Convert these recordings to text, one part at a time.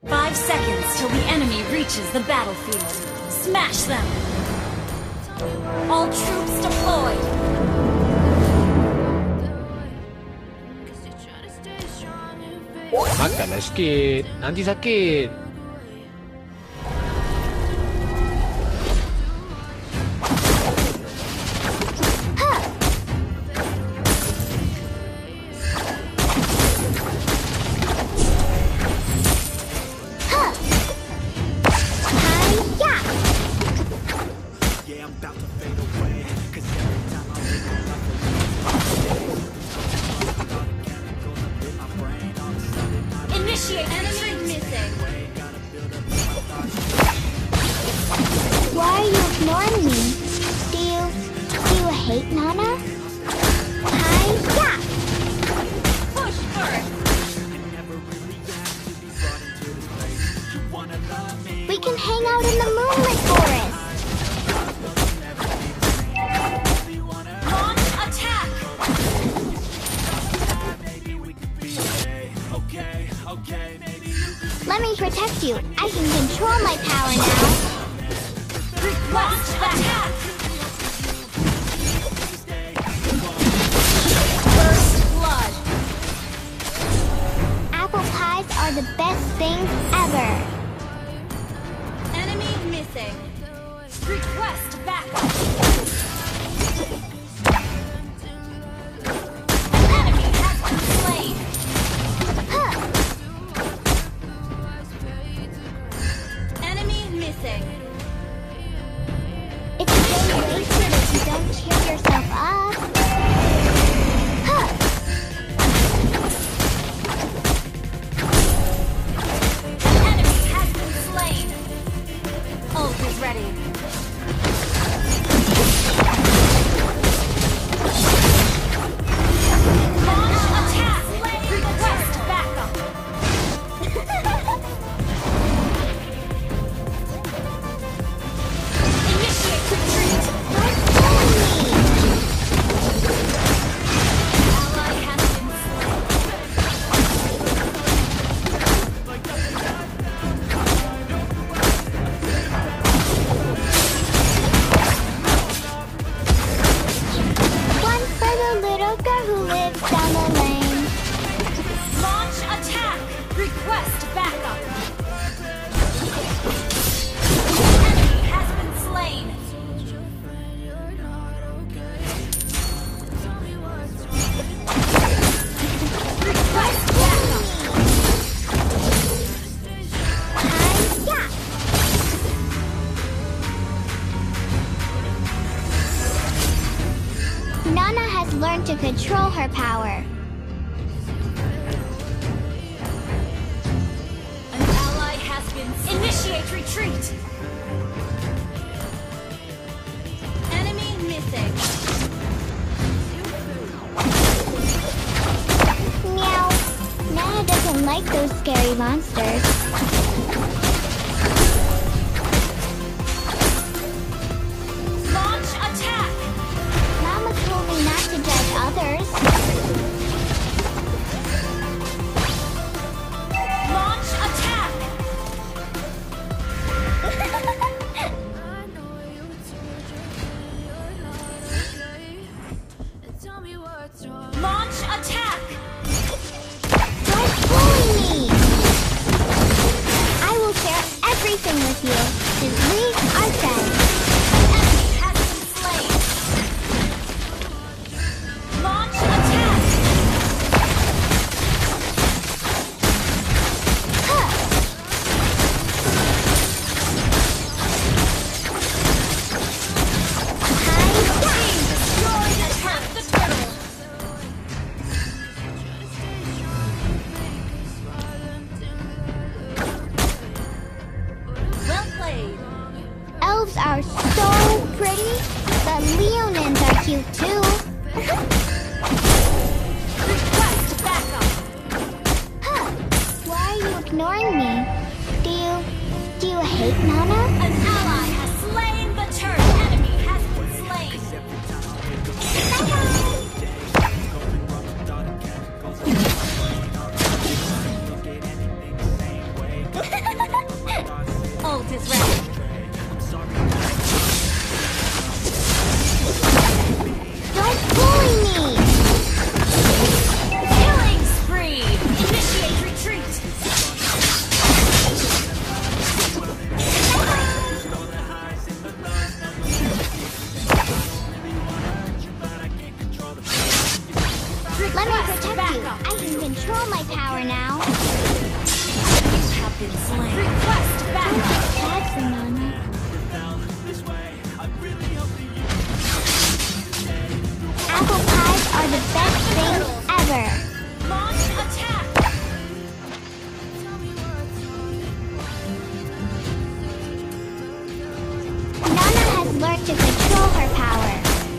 5 seconds till the enemy reaches the battlefield. Smash them! All troops deployed! Makan lah sikit, nanti sakit. Why are you ignoring me? Do you hate Nana? Hi-ya! Push first! We can hang out in the Moonlit Forest! Launch attack! Let me protect you. I can control my power now. Launch attack! First blood! Apple pies are the best things ever. Enemy missing. Request backup. An enemy has been slain. Enemy missing. It's a day wasted if you don't cheer yourself up. An enemy has been slain. Ult is ready. Launch attack! Request backup. Initiate retreat. Ally has been One for the little girl who lives down the lane. Launch attack! Request backup! Enemy has been slain! Request backup! Hi-ya! Nana has learned to control her power. An ally has been slain. Initiate retreat! Enemy missing. Meow. Nana doesn't like those scary monsters. Launch attack! Mama told me not to judge others. Launch attack! Launch attack! Don't bully me! I will share everything with you, since we are friends. Enemy has been slain. Launch attack! Hi-ya! Destroy the turret. The turtle. Well played. Elves are so pretty, but Leonins are cute too. Request backup. Why are you ignoring me? Do you hate Nana? An ally has slain the turret. Enemy has been slain. Bye-bye. Ult is ready. Don't bully me! Killing spree! Initiate retreat! Let me protect you. I can control my power now. You have been slain. Request backup! Sad for Nana. Apple pies are the best thing ever. Launch attack! Nana has learned to control her power.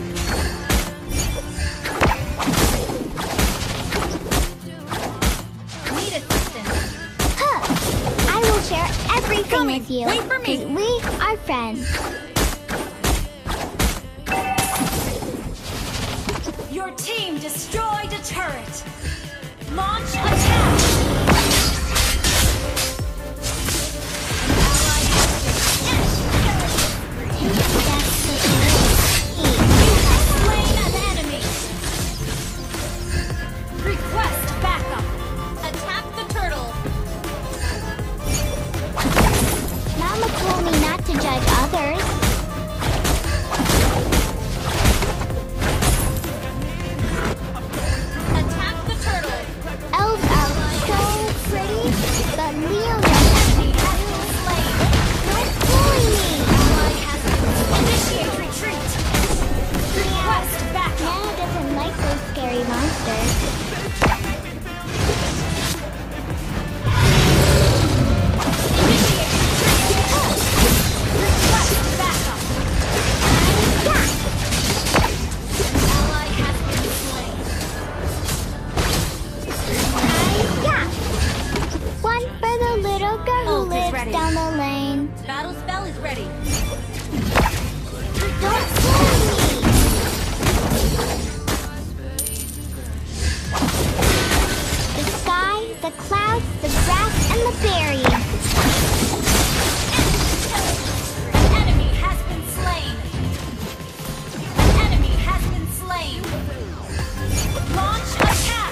Need assistance. Huh. I will share everything Coming. with you. Wait for me. 'Cause we are friends. Your team destroyed a turret. Launch attack! That's the You have slain an enemy. Request backup. Attack the turtle. Mama told me not to judge others. Attack the turtle. Elves are so pretty, but Leona, Enemy has been slain. don't bully me. Ally has been initiate retreat. Request backup. Nana doesn't like those scary monsters. Initiate retreat. Request backup. Yeah. Ally has been slain. Yeah. One for the little girl who Ult is lives ready. down the lane. Battle spell is ready. Don't bully me. The sky, the clouds, the grass, and the berries. An enemy has been slain. An enemy has been slain. Launch attack.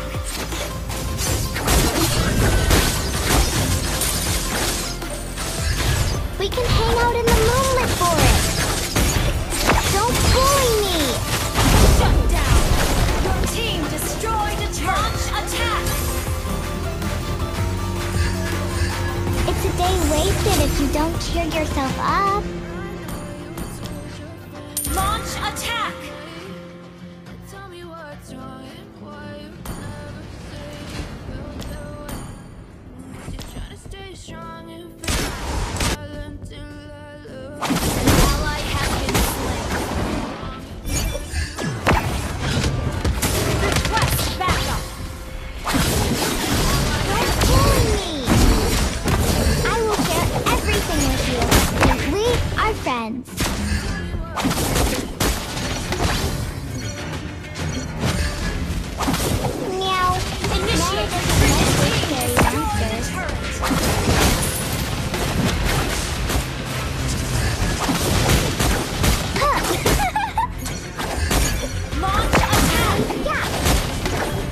We can hang out in the moonlit forest. Don't bully me. Shut down. Your team destroyed a turret. Launch attack. It's a day wasted if you don't cheer yourself up. Launch attack. Tell me what's wrong and why you never say you feel that way. You're trying to stay strong and feel silent till I love. An ally has been slain. Request backup. Don't bully me. I will share everything with you. 'Cause we are friends. Meow. Initiate Nana retreat. doesn't like those scary Destroy the monsters. turret. Launch attack. Yeah.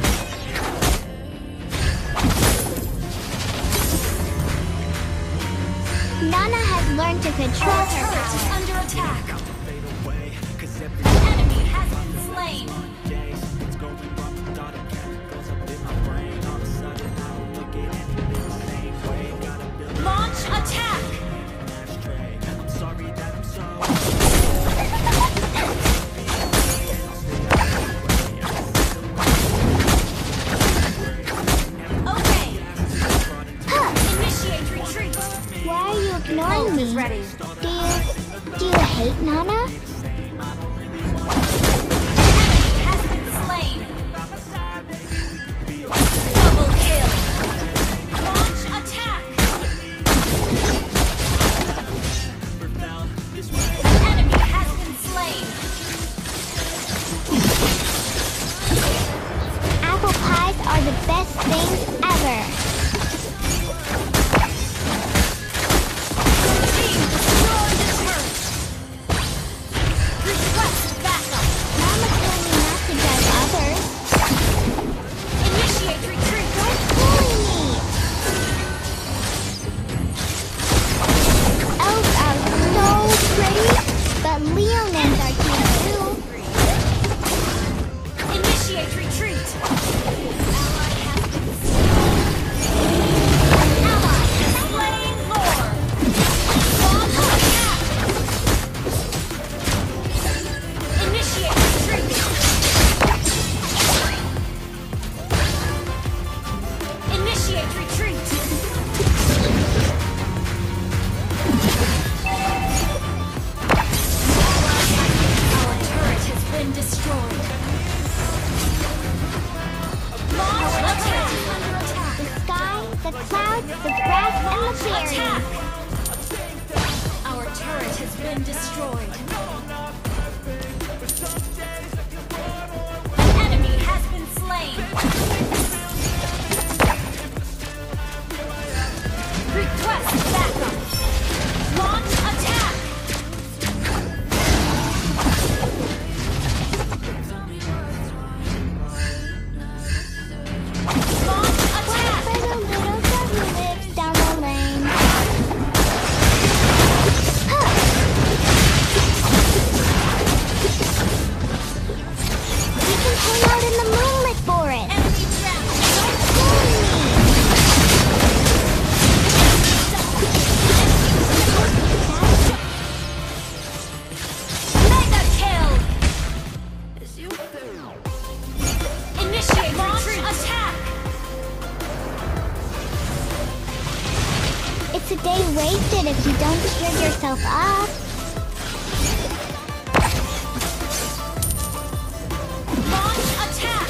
Nana has learned to control Our her turret is power. under attack. An enemy has been slain. Launch attack. Okay. Initiate retreat. Why are you ignoring Ult me? is ready. Do you hate Nana? Has been slain. Double kill. Launch attack. An enemy has been slain. Apple pies are the best things ever. Stay wasted if you don't cheer yourself up. Launch attack!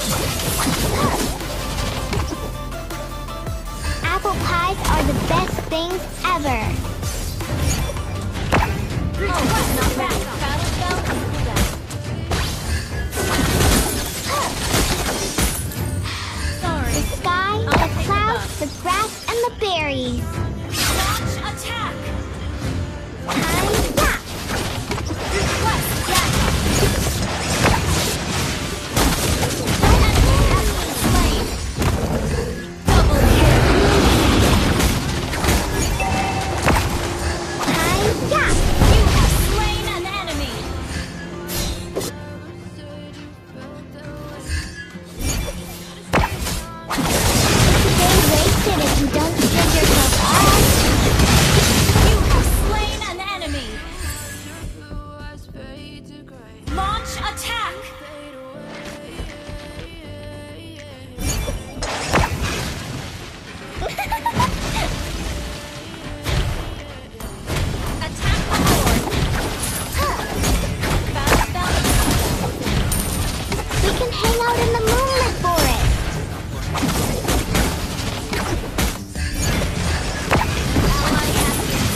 Apple pies are the best things ever. Request not back. Battle spell cooldown. Sorry. The sky, the clouds, the grass, and the berries. Launch attack! Hi-ya! Request back. Slain. Double kill. Hi-ya! You have slain an enemy. Stay wasted if you don't cheer yourself up. You have slain an enemy. Launch attack. Attack the horde. Battle spell. We can hang out in the moonlit forest. Ally active.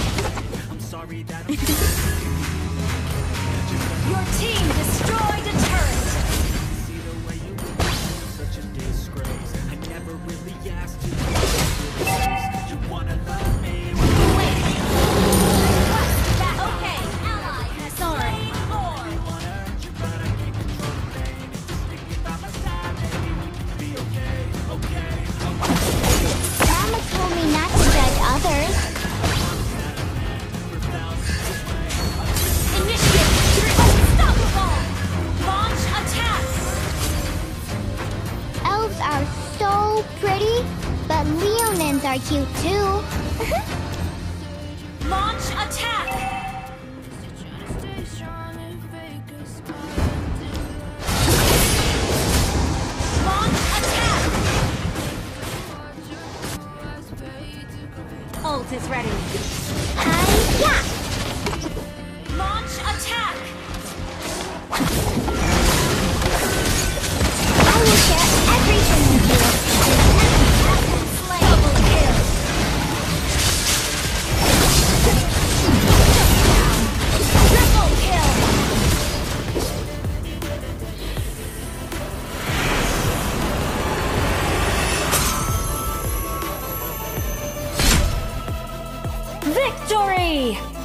Your team destroyed a turret. Wait. Request back. Okay. Ally has slain horde. Mama told me not to judge others. Initiate. Unstoppable. Launch attack. Elves are so pretty, but Leonins are cute too. Launch attack. Launch attack. Ult is ready. Hi-ya! Launch attack. I will share everything with you. Slain. Double kill. Triple kill. Victory!